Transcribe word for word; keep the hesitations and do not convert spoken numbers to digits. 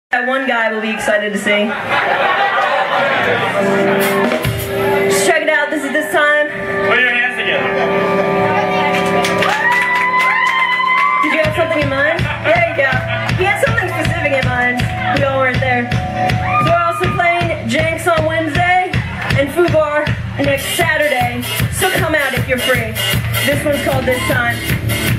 That one guy will be excited to see. Just check it out. This is this time. Put your hands together. Did you have something in mind? There you go. He had something specific in mind. We all weren't there. So we're also playing Jenks on Wednesday and Fubar next Saturday. So come out if you're free. This one's called This Time.